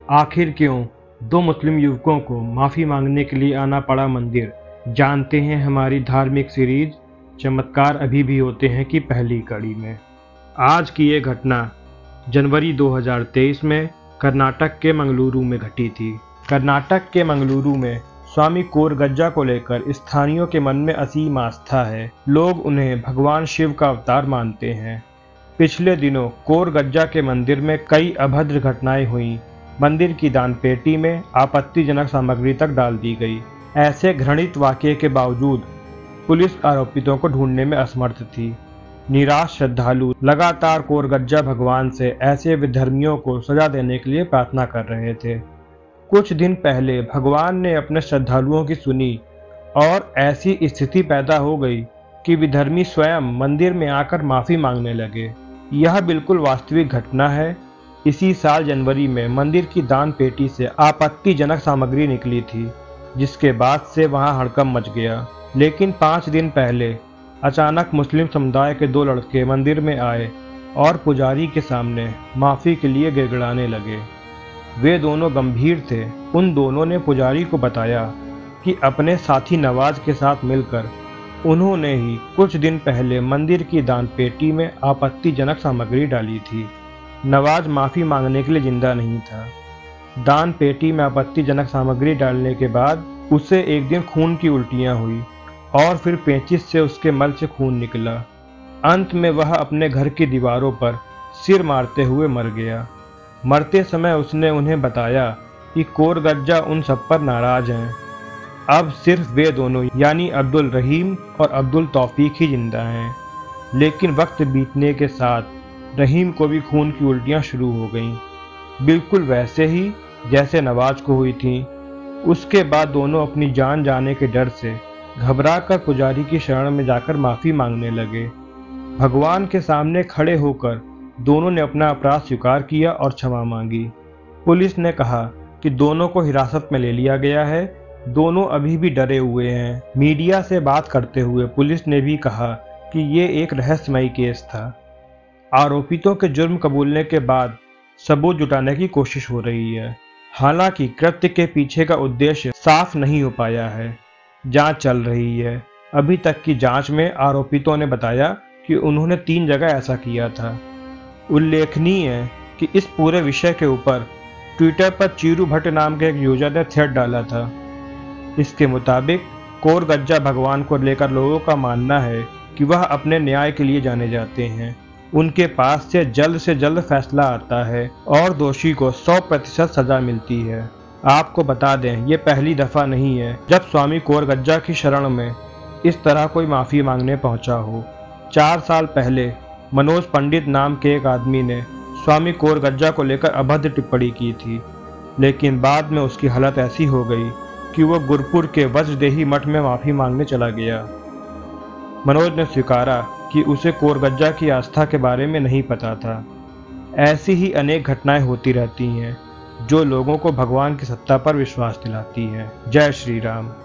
आखिर क्यों दो मुस्लिम युवकों को माफ़ी मांगने के लिए आना पड़ा मंदिर? जानते हैं हमारी धार्मिक सीरीज चमत्कार अभी भी होते हैं की पहली कड़ी में। आज की ये घटना जनवरी 2023 में कर्नाटक के मंगलुरु में घटी थी। कर्नाटक के मंगलुरु में स्वामी कोरगज्जा को लेकर स्थानीयों के मन में असीम आस्था है। लोग उन्हें भगवान शिव का अवतार मानते हैं। पिछले दिनों कोरगज्जा के मंदिर में कई अभद्र घटनाएं हुई। मंदिर की दान पेटी में आपत्तिजनक सामग्री तक डाल दी गई। ऐसे घृणित वाकये के बावजूद पुलिस आरोपितों को ढूंढने में असमर्थ थी। निराश श्रद्धालु लगातार कोरगज्जा भगवान से ऐसे विधर्मियों को सजा देने के लिए प्रार्थना कर रहे थे। कुछ दिन पहले भगवान ने अपने श्रद्धालुओं की सुनी और ऐसी स्थिति पैदा हो गई कि विधर्मी स्वयं मंदिर में आकर माफ़ी मांगने लगे। यह बिल्कुल वास्तविक घटना है। इसी साल जनवरी में मंदिर की दान पेटी से आपत्तिजनक सामग्री निकली थी, जिसके बाद से वहां हड़कंप मच गया। लेकिन 5 दिन पहले अचानक मुस्लिम समुदाय के 2 लड़के मंदिर में आए और पुजारी के सामने माफ़ी के लिए गिड़गिड़ाने लगे। वे दोनों गंभीर थे। उन दोनों ने पुजारी को बताया कि अपने साथी नवाज के साथ मिलकर उन्होंने ही कुछ दिन पहले मंदिर की दान पेटी में आपत्तिजनक सामग्री डाली थी। नवाज माफ़ी मांगने के लिए जिंदा नहीं था। दान पेटी में आपत्तिजनक सामग्री डालने के बाद उसे एक दिन खून की उल्टियां हुई और फिर पेचिश से उसके मल से खून निकला। अंत में वह अपने घर की दीवारों पर सिर मारते हुए मर गया। मरते समय उसने उन्हें बताया कि कोरगज्जा उन सब पर नाराज हैं। अब सिर्फ वे दोनों यानी अब्दुल रहीम और अब्दुल तौफीक ही जिंदा हैं। लेकिन वक्त बीतने के साथ रहीम को भी खून की उल्टियां शुरू हो गईं, बिल्कुल वैसे ही जैसे नवाज को हुई थी। उसके बाद दोनों अपनी जान जाने के डर से घबराकर पुजारी की शरण में जाकर माफ़ी मांगने लगे। भगवान के सामने खड़े होकर दोनों ने अपना अपराध स्वीकार किया और क्षमा मांगी। पुलिस ने कहा कि दोनों को हिरासत में ले लिया गया है। दोनों अभी भी डरे हुए हैं। मीडिया से बात करते हुए पुलिस ने भी कहा कि ये एक रहस्यमयी केस था। आरोपितों के जुर्म कबूलने के बाद सबूत जुटाने की कोशिश हो रही है। हालांकि कृत्य के पीछे का उद्देश्य साफ नहीं हो पाया है। जांच चल रही है। अभी तक की जांच में आरोपितों ने बताया कि उन्होंने 3 जगह ऐसा किया था। उल्लेखनीय है कि इस पूरे विषय के ऊपर ट्विटर पर चीरू भट्ट नाम के एक यूजर ने थ्रेड डाला था। इसके मुताबिक कोरगज्जा भगवान को लेकर लोगों का मानना है कि वह अपने न्याय के लिए जाने जाते हैं। उनके पास से जल्द फैसला आता है और दोषी को 100% सजा मिलती है। आपको बता दें, ये पहली दफ़ा नहीं है जब स्वामी कोरगज्जा की शरण में इस तरह कोई माफ़ी मांगने पहुंचा हो। 4 साल पहले मनोज पंडित नाम के एक आदमी ने स्वामी कोरगज्जा को लेकर अभद्र टिप्पणी की थी, लेकिन बाद में उसकी हालत ऐसी हो गई कि वह गुरपुर के वज्रदेही मठ में माफ़ी मांगने चला गया। मनोज ने स्वीकारा कि उसे कोरगज्जा की आस्था के बारे में नहीं पता था। ऐसी ही अनेक घटनाएं होती रहती हैं जो लोगों को भगवान की सत्ता पर विश्वास दिलाती है। जय श्री राम।